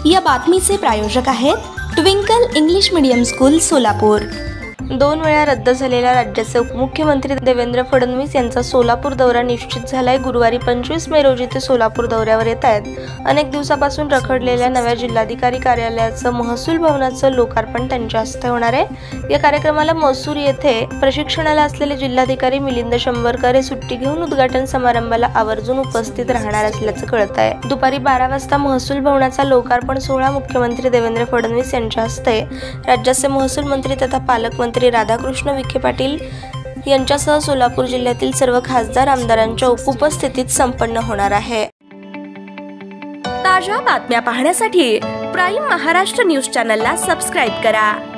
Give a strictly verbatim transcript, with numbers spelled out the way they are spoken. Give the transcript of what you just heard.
या बातमीचे प्रायोजक आहेत Twinkle English medium school Solapur. दोन वेळा रद्द झालेल्या राज्याचे उपमुख्यमंत्री देवेंद्र फडणवीस यांचा सोलापूर दौरा निश्चित झालाय। गुरुवारी पंचवीस मे रोजी ते सोलापूर दौऱ्यावर येत आहेत। अनेक दिवसापासून रखडलेल्या नव्या जिल्हाधिकारी कार्यालयाचं महसूल भवनाचं लोकार्पण त्यांच्या हस्ते होणार आहे। या कार्यक्रमाला मसूर येथे प्रशिक्षणाला असलेले जिल्हाधिकारी मिलिंद शंभरकर हे सुट्टी घेऊन उद्घाटन समारंभाला आवर्जून उपस्थित राहणार असल्याचं कळत आहे। दुपारी बारा वाजता महसूल भवनाचा लोकार्पण सोहळा मुख्यमंत्री देवेंद्र फडणवीस यांच्या हस्ते, राज्याचे महसूल मंत्री तथा पालकमंत्री राधाकृष्ण विखे पाटील यांच्यासह सोलापूर जिल्ह्यातील सर्व खासदार आमदारांच्या उपस्थितीत संपन्न होणार आहे। ताज्या बातम्या पाहण्यासाठी प्राईम महाराष्ट्र न्यूज चॅनलला सबस्क्राईब करा।